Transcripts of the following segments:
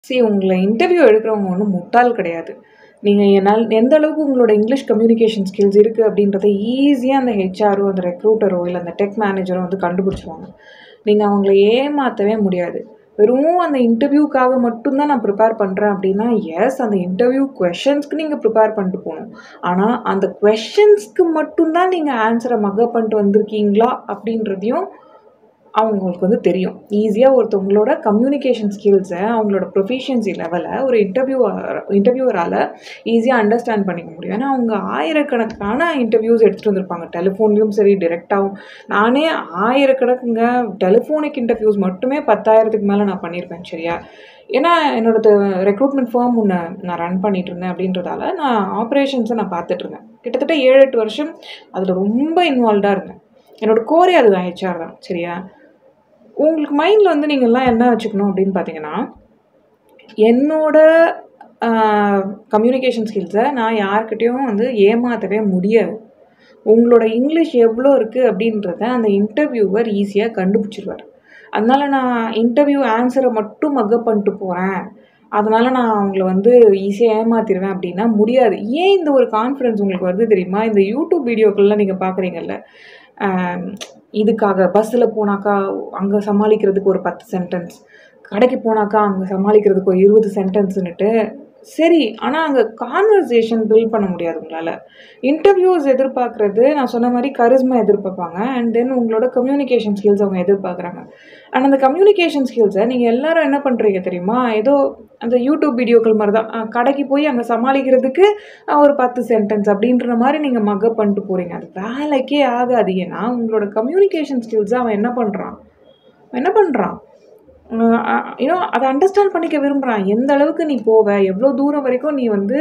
உங்கள இன்டர்வியூ எடுக்கிறவங்க ஒண்ணும் முட்டாள் கிடையாது. நீங்க எந்த அளவுக்கு உங்களோட இங்கிலீஷ் கம்யூனிகேஷன் ஸ்கில்ஸ் இருக்கு அப்படின்றத ஈஸியா அந்த ஹெச்ஆரோ, அந்த ரெக்ரூட்டரோ, இல்ல அந்த டெக் மேனேஜரோ வந்து கண்டுபிடிச்சுருவாங்க. நீங்க அவங்கள ஏமாத்தவே முடியாது. வெறும் அந்த இன்டர்வியூக்காக மட்டும் தான் நான் ப்ரிப்பேர் பண்றேன் அப்படின்னா, அந்த இன்டர்வியூ கொஸ்டின்ஸ்க்கு நீங்க ப்ரிப்பேர் பண்ணிட்டு போணும். ஆனா, அந்த கொஸ்டின்ஸ்க்கு மட்டும் தான் நீங்க ஆன்ஸர மக்கப் பண்ணிட்டு வந்திருக்கீங்களா அப்படின்றதையும் அவங்களுக்கு வந்து தெரியும். ஈஸியா ஒருத்தவங்களோட கம்யூனிகேஷன் ஸ்கில்ஸ, அவங்களோட ப்ரொஃபிஷியன்சி லெவல ஒரு இன்டர்வியூவரால ஈஸியா அண்டர்ஸ்டாண்ட் பண்ணிக்க முடியும். ஏன்னா, அவங்க ஆயிரக்கணக்கான இன்டர்வியூஸ் எடுத்துட்டு வந்திருப்பாங்க. டெலிஃபோன்லயும் சரி, டைரக்ட்டாவும். நானே ஆயிரக்கணக்குங்க டெலிஃபோனிக் இன்டர்வியூஸ் மட்டுமே 10,000க்கு மேல நான் பண்ணியிருப்பேன். சரியா? ஏன்னா, என்னோட ரெக்ரூட்மெண்ட் ஃபார்ம் ஒண்ணு நான் ரன் பண்ணிட்டு இருந்தேன் அப்படின்றதால, நான் ஆப்பரேஷன்ஸ நான் பார்த்துட்டு இருந்தேன். கிட்டத்தட்ட 7, 8 வருஷம் அதுல ரொம்ப இன்வால்வ்டா இருந்தேன். என்னோட கோரே அதுதான் ஹெச்ஆர் தான். சரியா? உங்களுக்கு மைண்ட்ல வந்து நீங்கலாம் என்ன வச்சுக்கணும் அப்படின்னு பார்த்தீங்கன்னா, என்னோட கம்யூனிகேஷன் ஸ்கில்ஸை நான் யார்கிட்டயும் வந்து ஏமாற்றவே முடியாது. உங்களோட இங்கிலீஷ் எவ்வளோ இருக்குது அப்படின்றத அந்த இன்டர்வியூவர் ஈஸியாக கண்டுபிடிச்சிருவார். அதனால நான் இன்டர்வியூ ஆன்சரை மட்டும் மக்கப் பண்ணிட்டு போகிறேன், அதனால நான் அவங்கள வந்து ஈஸியாக ஏமாத்திடுவேன் அப்படின்னா முடியாது. ஏன் இந்த ஒரு கான்ஃபிடன்ஸ் உங்களுக்கு வருது தெரியுமா? இந்த யூடியூப் வீடியோக்கள்லாம் நீங்கள் பார்க்குறீங்கல்ல, இதுக்காக பஸ்ஸில் போனாக்கா அங்கே சமாளிக்கிறதுக்கு ஒரு 10 சென்டென்ஸ், கடைக்கு போனாக்கா அங்கே சமாளிக்கிறதுக்கு ஒரு 20 சென்டென்ஸுன்னுட்டு. சரி, ஆனால் அங்கே கான்வர்சேஷன் பில்ட் பண்ண முடியாது உங்களால். இன்டர்வியூஸ் எதிர்பார்க்குறது நான் சொன்ன மாதிரி கரிஸ்மா எதிர்பார்ப்பாங்க. அண்ட் தென் உங்களோட கம்யூனிகேஷன் ஸ்கில்ஸ் அவங்க எதிர்பார்க்குறாங்க. அண்ட் அந்த கம்யூனிகேஷன் ஸ்கில்ஸை நீங்கள் எல்லாரும் என்ன பண்ணுறீங்க தெரியுமா? ஏதோ அந்த யூடியூப் வீடியோக்கள் மாதிரி தான். கடைக்கு போய் அங்கே சமாளிக்கிறதுக்கு ஒரு 10 சென்டென்ஸ் அப்படின்ற மாதிரி நீங்கள் மக்கப் பண்ணிட்டு போகிறீங்க. அது வேலைக்கே ஆகாது. ஏன்னா உங்களோட கம்யூனிகேஷன் ஸ்கில்ஸை அவன் என்ன பண்ணுறான் அதை அண்டர்ஸ்டாண்ட் பண்ணிக்க விரும்புகிறான். எந்த அளவுக்கு நீ போவ, எவ்வளோ தூரம் வரைக்கும் நீ வந்து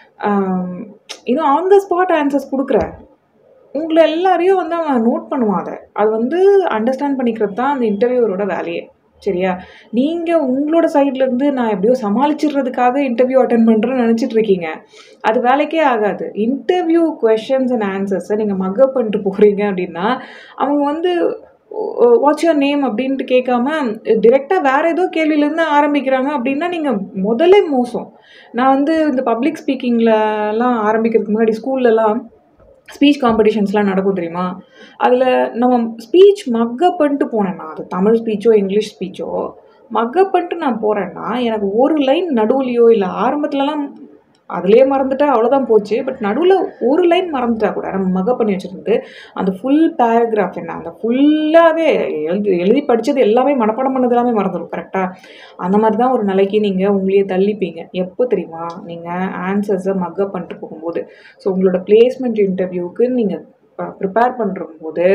ஆன் த ஸ்பாட் ஆன்சர்ஸ் கொடுக்குற, உங்களை எல்லாரையும் வந்து அவன் நோட் பண்ணுவான். அது வந்து அண்டர்ஸ்டாண்ட் பண்ணிக்கிறது தான் அந்த இன்டர்வியூவரோட வேலையே. சரியா? நீங்கள் உங்களோட சைட்லேருந்து நான் எப்படியோ சமாளிச்சிடுறதுக்காக இன்டர்வியூ அட்டென்ட் பண்ணுறேன்னு நினச்சிட்டு இருக்கீங்க. அது வேலைக்கே ஆகாது. இன்டர்வியூ கொஷின்ஸ் அண்ட் ஆன்சர்ஸை நீங்கள் மக்கப் பண்ணிட்டு போகிறீங்க அப்படின்னா, அவங்க வந்து வாட்ஸ் யுவர் நேம் அப்படின்ட்டு கேட்காம டிரெக்டாக வேறு ஏதோ கேள்வியிலேருந்து ஆரம்பிக்கிறாங்க அப்படின்னா நீங்கள் முதல்ல மோசம். நான் வந்து இந்த பப்ளிக் ஸ்பீக்கிங்லலாம் ஆரம்பிக்கிறதுக்கு முன்னாடி ஸ்கூல்லலாம் ஸ்பீச் காம்படிஷன்ஸ்லாம் நடக்கும் தெரியுமா? அதில் நம்ம ஸ்பீச் மக்கப் பண்ணிட்டு போனேன்னா, அது தமிழ் ஸ்பீச்சோ இங்கிலீஷ் ஸ்பீச்சோ மக்கப் பண்ணிட்டு நான் போகிறேன்னா, எனக்கு ஒரு லைன் நடுவுலையோ இல்லை ஆரம்பத்துலலாம் அதிலே மறந்துட்டா அவ்வளோதான் போச்சு. பட் நடுவில் ஒரு லைன் மறந்துட்டா கூட நம்ம மக்கப் பண்ணி வச்சுருந்து அந்த ஃபுல் பேராகிராஃப் என்ன, அந்த ஃபுல்லாகவே எழுதி படித்தது எல்லாமே மனப்பாடம் பண்ணது எல்லாமே மறந்துடும். கரெக்டாக? அந்த மாதிரி தான் ஒரு நிலைக்கு நீங்கள் உங்களையே தள்ளிப்பீங்க. எப்போ தெரியுமா? நீங்கள் ஆன்சர்ஸை மக்கப் பண்ணிட்டு போகும்போது. ஸோ உங்களோட பிளேஸ்மெண்ட் இன்டர்வியூவுக்கு நீங்கள் ப்ரிப்பேர் பண்ணும்போது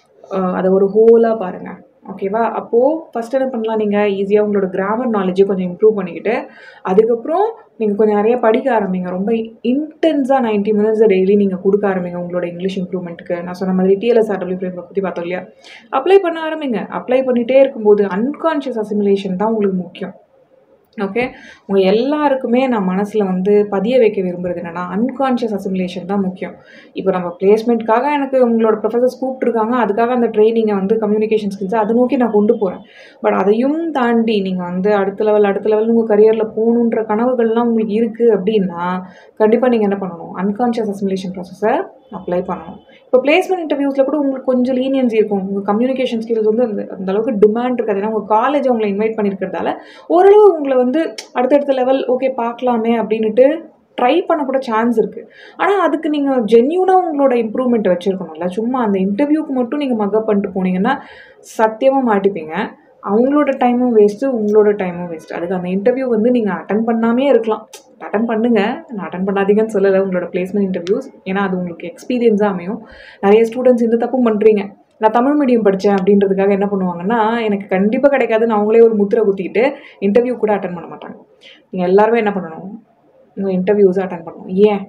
அதை ஒரு ஹோலாக பாருங்கள். ஓகேவா? அப்போது ஃபஸ்ட் என்ன பண்ணலாம், நீங்கள் ஈஸியாக உங்களோட கிராமர் நாலேஜை கொஞ்சம் இம்ப்ரூவ் பண்ணிக்கிட்டு, அதுக்கப்புறம் நீங்கள் கொஞ்சம் நிறைய படிக்க ஆரம்பிங்க. ரொம்ப இன்டென்ஸாக 90 மினிட்ஸ் டெய்லி நீங்கள் கொடுக்க ஆரம்பிங்க உங்களோட இங்கிலீஷ் இம்ப்ரூவ்மெண்ட்டுக்கு. நான் சொன்ன மாதிரி TLSRW ஃப்ரேம்வொர்க் பற்றி பார்த்தோம் இல்லையா? அப்ளை பண்ண ஆரம்பிங்க. அப்ளை பண்ணிகிட்டே இருக்கும்போது அன்கான்ஷியஸ் அசிமுலேஷன் தான் உங்களுக்கு முக்கியம். ஓகே? உங்கள் எல்லாருக்குமே நான் மனசில் வந்து பதிய வைக்க விரும்புகிறது என்னென்னா, அன்கான்ஷியஸ் அசிமுலேஷன் தான் முக்கியம். இப்போ நம்ம பிளேஸ்மெண்ட்காக எனக்கு உங்களோட ப்ரொஃபஸர்ஸ் கூப்பிட்ருக்காங்க, அதுக்காக அந்த ட்ரைனிங்கை வந்து கம்யூனிகேஷன் ஸ்கில்ஸை அதை நோக்கி நான் கொண்டு போகிறேன். பட் அதையும் தாண்டி நீங்கள் வந்து அடுத்த லெவல் உங்கள் கரியரில் போகணுன்ற கனவுகள்லாம் உங்களுக்கு இருக்குது அப்படின்னா, கண்டிப்பாக நீங்கள் என்ன பண்ணணும்? அன்கான்ஷியஸ் அசிமுலேஷன் ப்ராசஸை அப்ளை பண்ணணும். இப்போ பிளேஸ்மெண்ட் இன்டர்வியூஸில் கூட உங்களுக்கு கொஞ்சம் லீனியன்சி இருக்கும். உங்கள் கம்யூனிகேஷன் ஸ்கில்ஸ் வந்து அந்த அளவுக்கு டிமாண்ட் இருக்காது. ஏன்னா உங்கள் காலேஜ் அவங்களை இன்வைட் பண்ணியிருக்கிறதால ஓரளவு உங்களை வந்து அடுத்தடுத்த லெவல் ஓகே பார்க்கலாமே அப்படின்ட்டு ட்ரை பண்ண கூட சான்ஸ் இருக்குது. ஆனால் அதுக்கு நீங்கள் ஜென்யூனாக உங்களோட இம்ப்ரூவ்மெண்ட் வச்சுருக்கணும்ல. சும்மா அந்த இன்டர்வியூக்கு மட்டும் நீங்கள் மக்கப் பண்ணிட்டு போனீங்கன்னா சத்தியமாக மாட்டிப்பீங்க. அவங்களோட டைமும் வேஸ்ட்டு, உங்களோட டைமும் வேஸ்ட்டு. அதுக்கு அந்த இன்டர்வியூ வந்து நீங்கள் அட்டன் பண்ணாமே இருக்கலாம். அட்டன் பண்ணுங்கள், நான் அட்டன் பண்ணாதீங்கன்னு சொல்லலை உங்களோட பிளேஸ்மெண்ட் இன்டர்வியூஸ். ஏன்னா அது உங்களுக்கு எக்ஸ்பீரியன்ஸாக அமையும். நிறைய ஸ்டூடெண்ட்ஸ் இந்த தப்பு பண்ணுறீங்க. நான் தமிழ் மீடியம் படித்தேன் அப்படின்றதுக்காக என்ன பண்ணுவாங்கன்னா, எனக்கு கண்டிப்பாக கிடைக்காதுன்னு அவங்களே ஒரு முத்திரை குத்திக்கிட்டு இன்டர்வியூ கூட அட்டன் பண்ண மாட்டாங்க. நீங்கள் எல்லாருமே என்ன பண்ணணும்? உங்கள் இன்டர்வியூஸை அட்டன் பண்ணணும். ஏன்?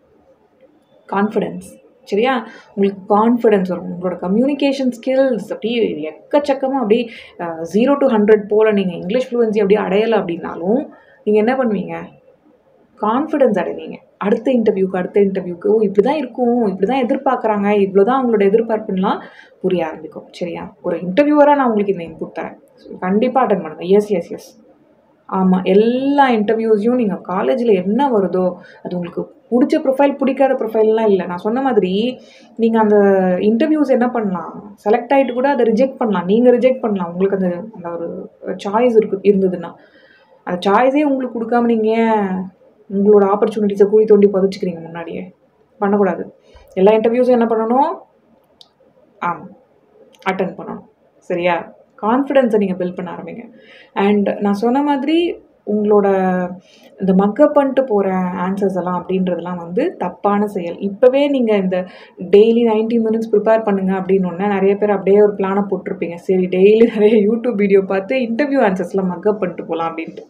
கான்ஃபிடென்ஸ். சரியா? உங்களுக்கு கான்ஃபிடென்ஸ் வரும். உங்களோட கம்யூனிகேஷன் ஸ்கில்ஸ் அப்படியே எக்கச்சக்கமாக அப்படியே 0 to 100 போல் நீங்கள் இங்கிலீஷ் ஃப்ளூவன்சி அப்படியே அடையலை அப்படின்னாலும் நீங்கள் என்ன பண்ணுவீங்க? கான்ஃபிடென்ஸ் அடைவீங்க. அடுத்த இன்டர்வியூக்கு இப்படி தான் இருக்கும், இப்படி தான் எதிர்பார்க்குறாங்க, இவ்வளோ தான் அவங்களோட எதிர்பார்ப்புலாம் புரிய ஆரம்பிக்கும். சரியா? ஒரு இன்டர்வியூவராக நான் உங்களுக்கு இந்த இன்புட் தரேன். கண்டிப்பாக அட்டன் பண்ணுங்கள். எஸ். ஆமாம், எல்லா இன்டர்வியூஸையும் நீங்கள் காலேஜில் என்ன வருதோ அது உங்களுக்கு பிடிச்ச ப்ரொஃபைல் பிடிக்காத ப்ரொஃபைல்லாம் இல்லை. நான் சொன்ன மாதிரி நீங்கள் அந்த இன்டர்வியூஸ் என்ன பண்ணலாம், செலக்ட் ஆகிட்டு கூட அதை ரிஜெக்ட் பண்ணலாம். நீங்கள் ரிஜெக்ட் பண்ணலாம் உங்களுக்கு அந்த அந்த ஒரு சாய்ஸ் இருந்ததுன்னா. அந்த சாய்ஸே உங்களுக்கு கொடுக்காம நீங்கள் உங்களோட ஆப்பர்ச்சுனிட்டிஸை கூடி தோண்டி புதைச்சிக்கிறீங்க முன்னாடியே. பண்ணக்கூடாது. எல்லா இன்டர்வியூஸும் என்ன பண்ணணும், ஆமாம், அட்டன் பண்ணணும். சரியா? கான்ஃபிடென்ஸை நீங்கள் பில்ட் பண்ண ஆரம்பிங்க. அண்ட் நான் சொன்ன மாதிரி உங்களோட இந்த மக்கப் பண்ணிட்டு போகிற ஆன்சர்ஸ் எல்லாம் அப்படின்றதெல்லாம் தப்பான செயல். இப்போவே நீங்கள் இந்த டெய்லி 90 minutes ப்ரிப்பேர் பண்ணுங்கள் அப்படின்னு நிறைய பேர் அப்படியே ஒரு பிளானை போட்டிருப்பீங்க. சரி, டெய்லி நிறைய யூடியூப் வீடியோ பார்த்து இன்டர்வியூ ஆன்சர்ஸ்லாம் மக்கப் பண்ணிட்டு போகலாம் அப்படின்ட்டு.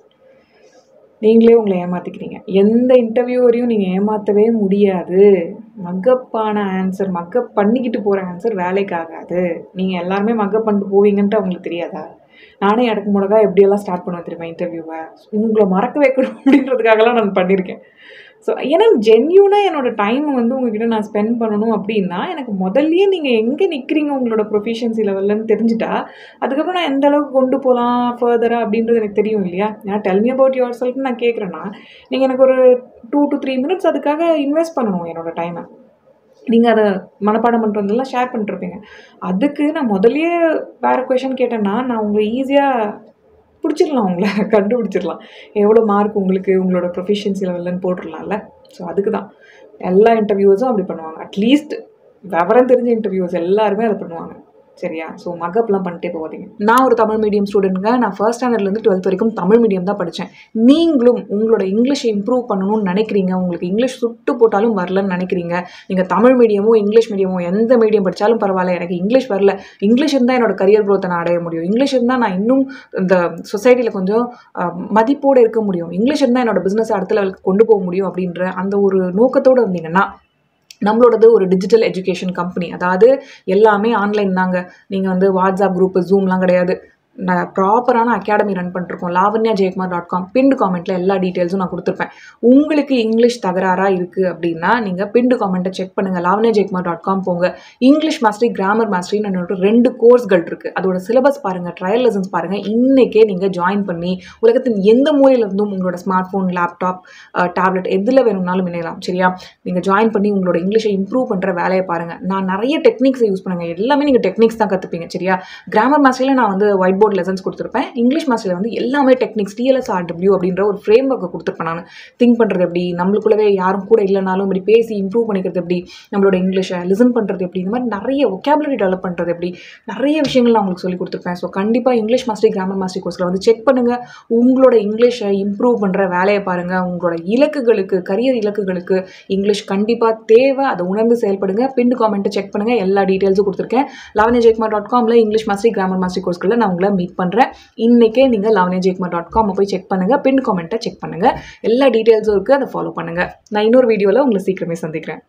நீங்களே உங்களை ஏமாற்றிக்கிறீங்க. எந்த இன்டர்வியூவரையும் நீங்கள் ஏமாற்றவே முடியாது. மக்கப்பான ஆன்சர், மக்கப் பண்ணிக்கிட்டு போகிற ஆன்சர் வேலைக்கு ஆகாது. நீங்கள் எல்லாருமே மக்கப் பண்ணிட்டு போவீங்கன்ட்டு அவங்களுக்கு தெரியாதா? நானே இடக்கு முடக்கா எப்படியெல்லாம் ஸ்டார்ட் பண்ணுவேன் தெரியுமா இன்டர்வியூவை? உங்களை மறக்க வைக்கணும் அப்படின்றதுக்காகலாம் நான் பண்ணியிருக்கேன். ஸோ ஏன்னா ஜென்யூனாக என்னோடய டைம் உங்ககிட்ட நான் ஸ்பெண்ட் பண்ணணும் அப்படின்னா எனக்கு முதல்லையே நீங்கள் எங்கே நிற்கிறீங்க உங்களோட ப்ரொஃபிஷியன்சி லெவல்லன்னு தெரிஞ்சுட்டா அதுக்கப்புறம் நான் எந்த அளவுக்கு கொண்டு போகலாம் ஃபர்தராக அப்படின்றது எனக்கு தெரியும் இல்லையா? ஏன்னா டெல் மீ அபவுட் யுவர் செல்ஃப்னு நான் கேட்குறேன்னா நீங்கள் எனக்கு ஒரு 2 to 3 minutes அதுக்காக இன்வெஸ்ட் பண்ணணும் என்னோடய டைமை. நீங்கள் அதை மனப்பாடம் பண்ணிட்டு வந்தெல்லாம் ஷேர் பண்ணிட்டுருப்பீங்க. அதுக்கு நான் முதல்லையே வேறு கொஷின் கேட்டேன்னா நான் உங்களை ஈஸியாக பிடிச்சிடலாம், உங்களை கண்டுபிடிச்சிடலாம். எவ்வளோ மார்க் உங்களுக்கு உங்களோட ப்ரொஃபிஷியன்சி லெவல்லன்னு போட்டுடலாம்ல. ஸோ அதுக்கு தான் எல்லா இன்டர்வியூஸும் அப்படி பண்ணுவாங்க. அட்லீஸ்ட் விவரம் தெரிஞ்ச இன்டர்வியூஸ் எல்லாருமே அதை பண்ணுவாங்க. சரியா? ஸோ மக்கப்லாம் பண்ணிட்டே போகாதீங்க. நான் ஒரு தமிழ் மீடியம் ஸ்டூடெண்ட்டுங்க. நான் ஃபர்ஸ்ட் ஸ்டாண்டர்ட்லேருந்து 12th வரைக்கும் தமிழ் மீடியம் தான் படித்தேன். நீங்களும் உங்களோட இங்கிலீஷை இம்ப்ரூவ் பண்ணணும்னு நினைக்கிறீங்க, உங்களுக்கு இங்கிலீஷ் சுட்டு போட்டாலும் வரலன்னு நினைக்கிறீங்க, நீங்கள் தமிழ் மீடியமோ இங்கிலீஷ் மீடியமோ எந்த மீடியம் படித்தாலும் பரவாயில்ல, எனக்கு இங்கிலீஷ் வரல, இங்கிலீஷ் இருந்தால் என்னோட கரியர் க்ரோத்தை நான் அடைய முடியும், இங்கிலீஷ் இருந்தால் நான் இன்னும் இந்த சொசைட்டியில் கொஞ்சம் மதிப்போடு இருக்க முடியும், இங்கிலீஷ் இருந்தால் என்னோட பிஸ்னஸை அடுத்த லெவலுக்கு கொண்டு போக முடியும் அப்படின்ற அந்த ஒரு நோக்கத்தோடு இருந்தீங்கன்னா நம்மளோடது ஒரு டிஜிட்டல் எஜுகேஷன் கம்பெனி. அதாவது எல்லாமே ஆன்லைன் தாங்க. நீங்கள் வாட்ஸ்அப் குரூப்பு, ஜூம்லாம் கிடையாது. நான் ப்ராப்பரான அகாடமி ரன் பண்ணிருக்கோம். lavanyajaykumar.com பின்டு காமெண்ட்டில் எல்லா டீட்டெயில்ஸும் நான் கொடுத்துருப்பேன். உங்களுக்கு இங்கிலீஷ் தகராறாக இருக்குது அப்படின்னா நீங்கள் பின்டு காமெண்ட்டை செக் பண்ணுங்கள். lavanyajaykumar.com போங்க. இங்கிலீஷ் மாஸ்டரி, கிராமர் மாஸ்டரின்னு என்னோட 2 கோர்ஸ்கள் இருக்குது. அதோட சிலபஸ் பாருங்கள், ட்ரையல் லெசன்ஸ் பாருங்கள். இன்றைக்கே நீங்கள் ஜாயின் பண்ணி உலகத்தின் எந்த மூலையிலிருந்தும் உங்களோட ஸ்மார்ட் ஃபோன், லேப்டாப், டேப்லெட் எதில் வேணும்னாலும் இணையலாம். சரியா? நீங்கள் ஜாயின் பண்ணி உங்களோட இங்கிலீஷை இம்ப்ரூவ் பண்ணுற வேலையை பாருங்கள். நான் நிறைய டெக்னிக்ஸை யூஸ் பண்ணுங்கள். எல்லாமே நீங்கள் டெக்னிக்ஸ் தான் கற்றுப்பீங்க. சரியா? கிராமர் மாஸ்டரியில் நான் ஒயிட் போர்ட் லெசன்ஸ் கொடுத்துருப்பேன். இங்கிலீஷ் மாஸ்டரில் எல்லாமே டெக்னிக்ஸ், TLSRW அப்படின்ற ஒரு ஃப்ரேம் ஒர்க்கை கொடுத்துருப்பேன். நான் திங்க் பண்ணுறது எப்படி, நம்மளுக்குள்ளவே யாரும் கூட இல்லைனாலும் இப்படி பேசி இம்ப்ரூவ் பண்ணிக்கிறது எப்படி, நம்மளோட இங்கிலீஷை லிசன் பண்ணுறது எப்படி, இந்த மாதிரி நிறைய ஒகேபுலரி டெவலப் பண்ணுறது எப்படி, நிறைய விஷயங்கள் நான் உங்களுக்கு சொல்லி கொடுத்துருப்பேன். ஸோ கண்டிப்பாக இங்கிலீஷ் மாஸ்டரி, கிராமர் மாஸ்டரி கோர்ஸில் செக் பண்ணுங்கள். உங்களோட இங்கிலீஷை இம்ப்ரூவ் பண்ணுற வேலையை பாருங்கள். உங்களோட இலக்குகளுக்கு, கரியர் இலக்குகளுக்கு இங்கிலீஷ் கண்டிப்பாக தேவை. அதை உணர்ந்து செயல்படுங்க. பின்டு காமெண்ட்டை செக் பண்ணுங்கள். எல்லா டீட்டெயில்ஸும் கொடுத்துருக்கேன். lavanyajaykumar.comல இங்கிலீஷ் மாஸ்டரி, கிராமர் மாஸ்டரி கோர்ஸ்களில் நான் உங்களை மீட் பண்ணுறேன். இன்னைக்கே நீங்கள் lavanyajaykumar.com போய் செக் பண்ணுங்கள். பின் காமெண்ட்டை செக் பண்ணுங்கள். எல்லா டீட்டெயில்ஸும் இருக்குது, அதை ஃபாலோ பண்ணுங்கள். நான் இன்னொரு வீடியோவில் உங்களை சீக்கிரமே சந்திக்கிறேன்.